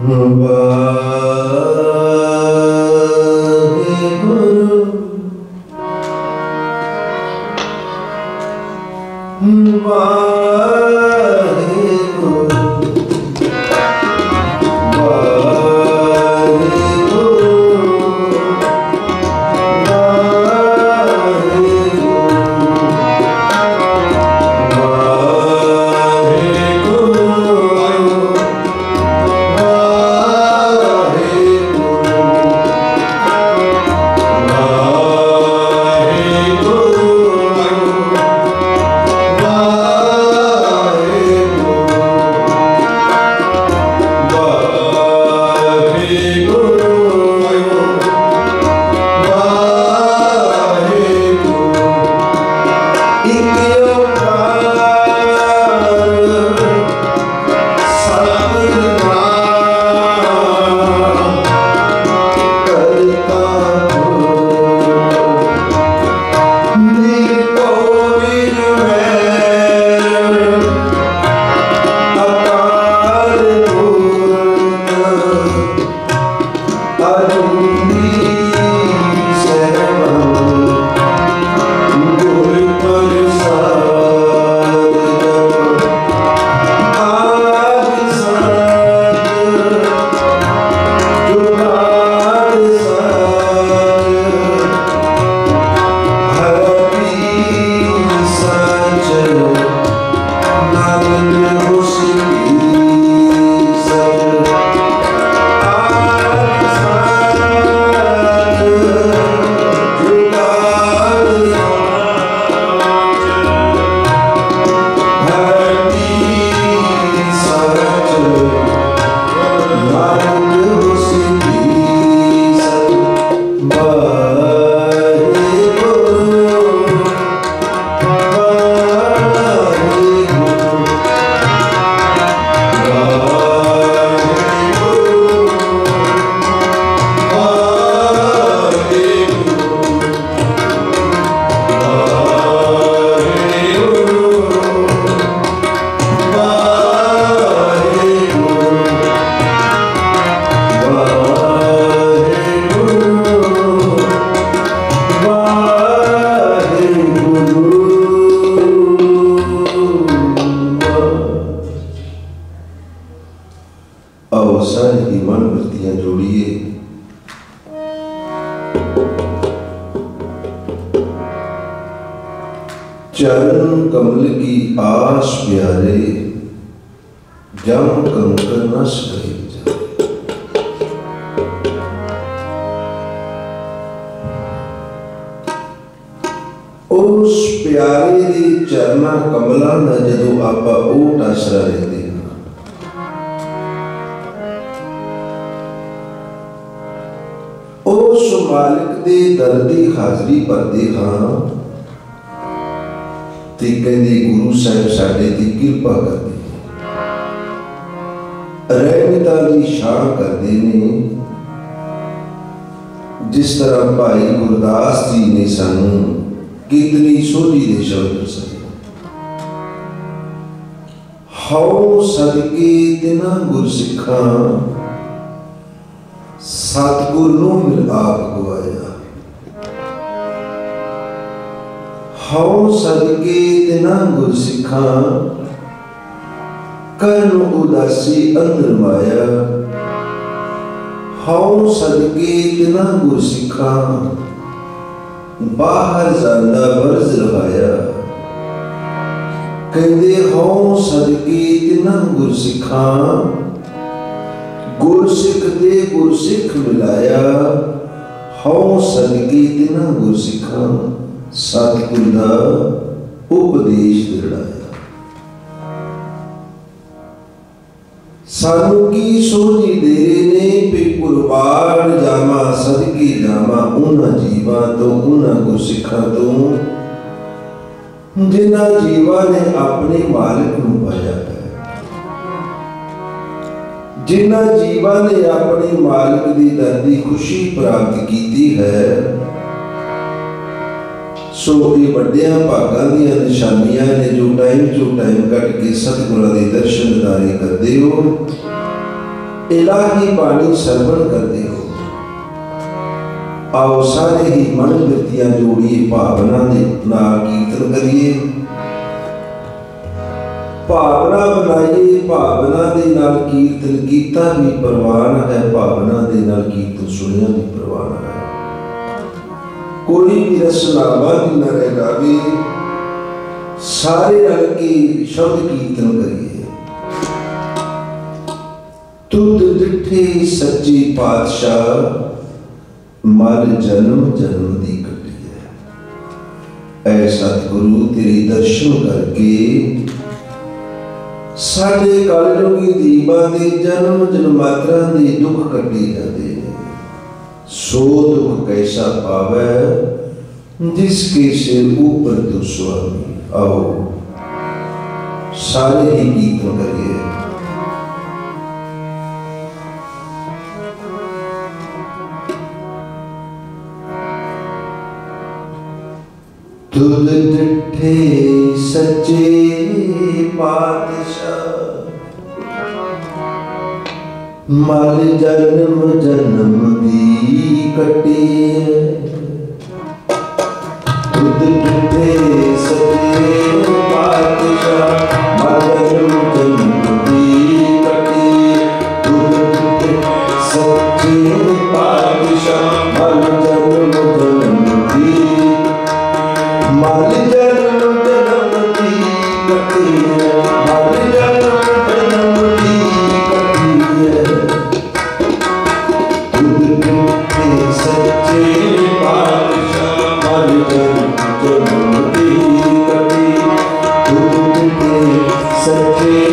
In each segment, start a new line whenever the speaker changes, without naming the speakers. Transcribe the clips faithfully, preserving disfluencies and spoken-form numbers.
चरण कमल की आस प्यारे, जम कंकर न सहे जाए। उस प्यारे दे चरना कमलों का जदों आपां ओट आसरा लेंदे हां, उस मालिक दे दर दी हाजरी भरदे हां ते कहंदे गुरु साहिब साडे ते किरपा करदे, रहमतां दी शान करदे ने। जिस तरह भाई गुरदास जी ने सानू कितनी सोझी दे शब्द दसे, हाओ सदके तिन्हां गुरसिखां सतगुर नूं मिल आप गवाया। हाओ सदके तिन्हां गुरसिखां करन उदासी अंदर माया। हाओ सदके तिन्हां गुरसिखां बाहर जांदा बरज रवाया। कहंदे हाओ सदके तिन्हां गुरसिखां गुरसिख दे गुरसिख मिलाया। हाओ सदके तिन्हां गुरसिखां सतगुर दा उपदेश दृढ़ाया। सानू की सोझी दे ने पे कुर्बान जावा सदके जावा उन्हां जीवां तो उन्हां गुरसिखां तो जिन्हां जीवां ने अपने मालिक नूं पाया है, जिन्हां जीवां ने अपने मालिक दी दर दी खुशी प्राप्त की है। सो ये वड्डियां भागां दीयां निशानियां ने जो टाइम जो टाइम कट के सतगुरां दे दर्शन दारे करदे हो। इलाही बाणी सरवण करते हो। आओ सारे ही मन वृत्तियां जोड़िए, भावना दे नाल कीर्तन करिए, भावना बनाइए। भावना दे नाल कीर्तन कीता भी प्रवान है, भावना दे नाल कीर्तन सुनिया भी प्रवान है। कोई भी रसनावा दी न रह जावे, सारे रल के शब्द कीर्तन करिए। तुद डिठे सच्चे पातशाह, मल जन्म जन्म दी कटी है। ऐ सतगुरु तेरे दर्शन करके साडे कलयुगी जीवां दे जन्म जन्मांतरां दे दुख कटे जाते हैं। सो दुख कैसा पावै, जिसके सिर ऊपर तू स्वामी। आओ सारे ही कीर्तन करिए। तुद डिठे सच्चे पातशाह, मल जन्म जन्म दी कटी है। तुद डिठे सच्चे पातशाह, मल जन्म जन्म दी कटी है। तुद डिठे सच्चे पातशाह, मल जन्म जन्म दी, मल जन्म जन्म दी कटी है। मल जन्म जन्म दी कटी है। तुद डिठे सच्चे पातशाह, मल जन्म जन्म दी कटी। तुद डिठे सच्चे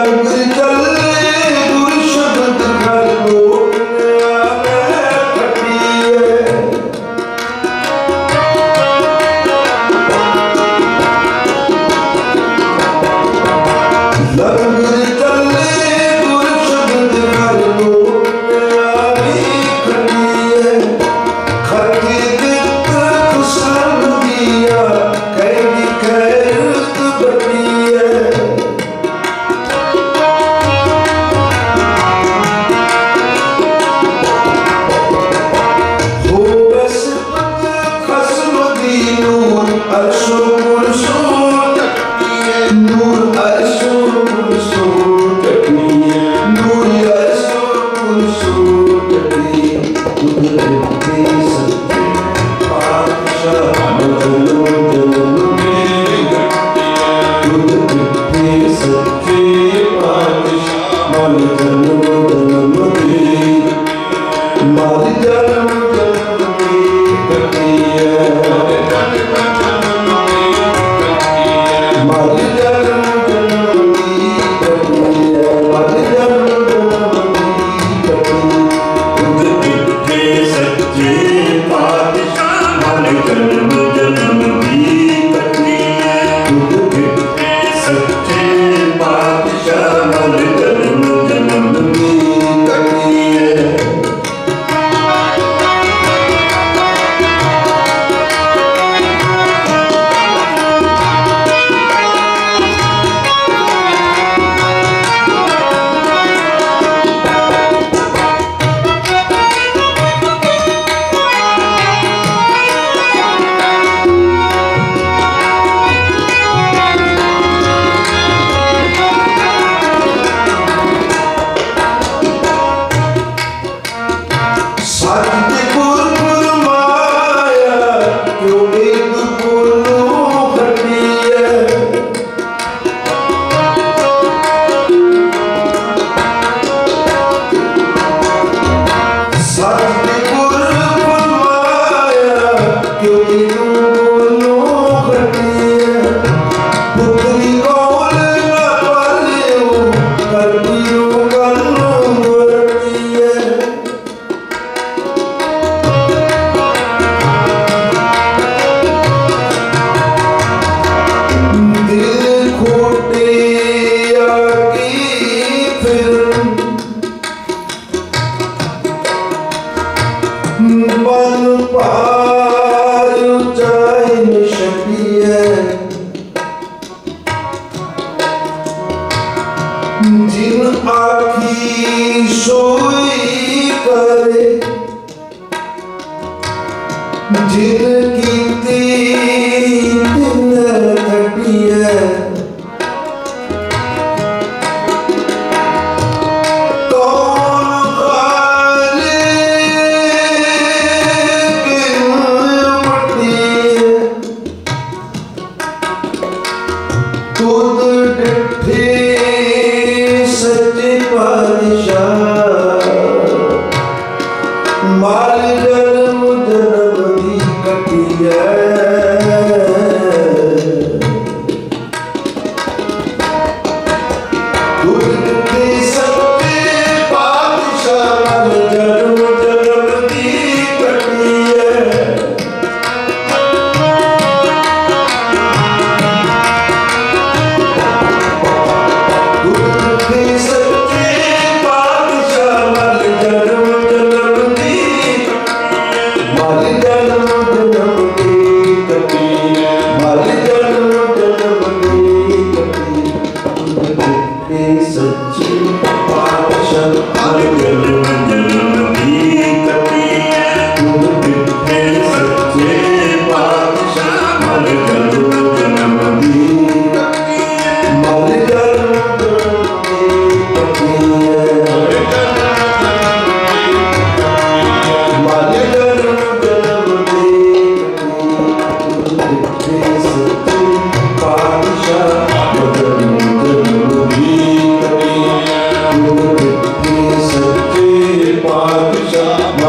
Patisha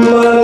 मन